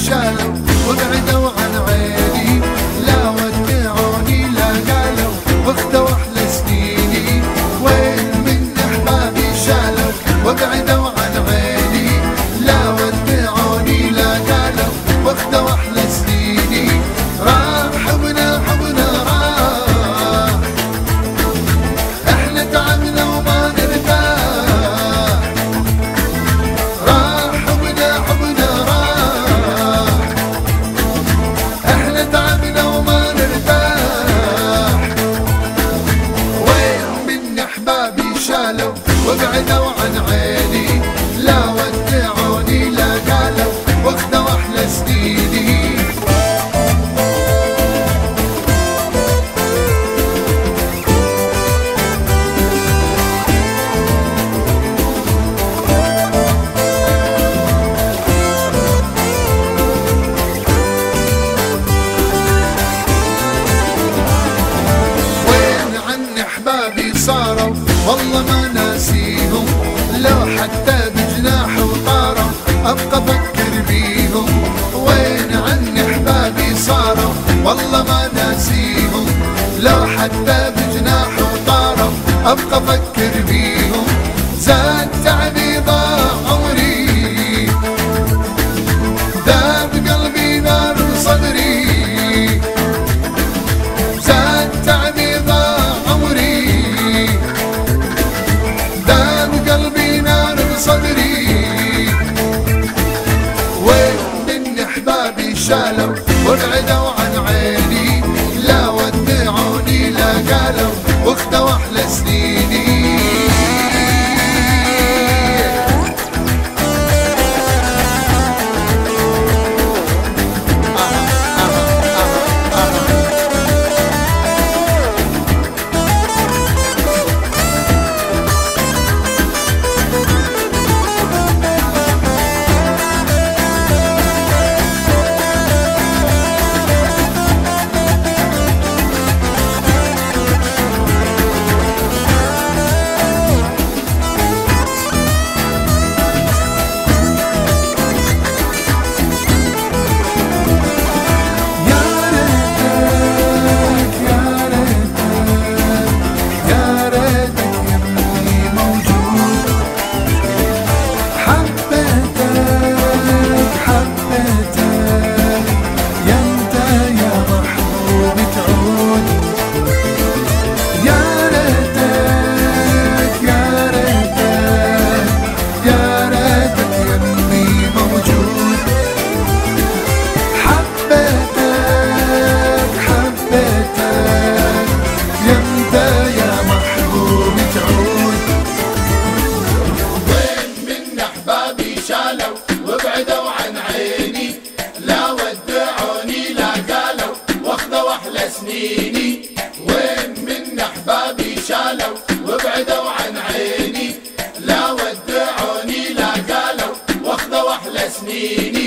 شالوا وابعدوا عن عيني، لا ودعوني لا قالوا واخذوا احلى سنيني. وين من احبابي شالوا وابعدوا عن عيني، لا ودعوني لا قالوا واخذوا احلى سنيني. راح حبنا حبنا راح، احنا تعبنا وما نرتاح. راح حبنا حبنا راح، احنا تعبنا وما نرتاح. وين من احبابي شالوا وابعدوا عن عيني، لا ودعوني لا قالوا واخذوا احلى سنيني. احبابي صاروا والله ما ناسيهم، لو حتى بجناح وطاروا ابقى افكر بيهم. وين عن احبابي صاروا والله ما ناسيهم، لو حتى بجناح وطاروا ابقى افكر بيهم. زاد تعبي ضاع عمري، ذاب قلبي نار صدري. زاد تعبي ضاع صدري. وين من احبابي شالوا وابعدوا عن عيني، لا ودعوني لا قالوا واخذوا احلى سنيني. وابعدوا عن عيني، لا ودعوني لا قالوا واخذوا احلى سنيني. وين من احبابي شالوا وابعدوا عن عيني، لا ودعوني لا قالوا واخذوا احلى سنيني.